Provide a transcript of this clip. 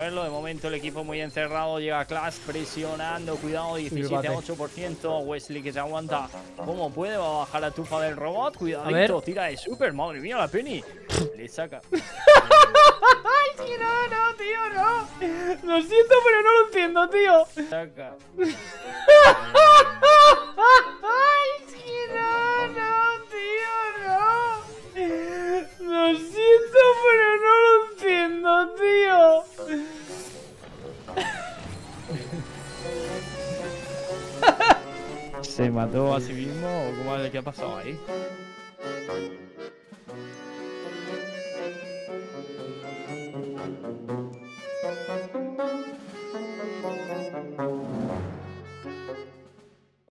De momento el equipo muy encerrado. Llega Clash presionando. Cuidado, 17 a 8%. Wesley que se aguanta como puede. Va a bajar la tufa del robot. Cuidadito, tira de super. Madre mía, la Penny. Le saca. Ay, sí, no, tío, no. Lo siento, pero no lo entiendo, tío. Saca. Ay, sí, no, tío, no. Lo siento, pero no lo entiendo, tío. ¿Se mató a sí mismo o qué ha pasado ahí?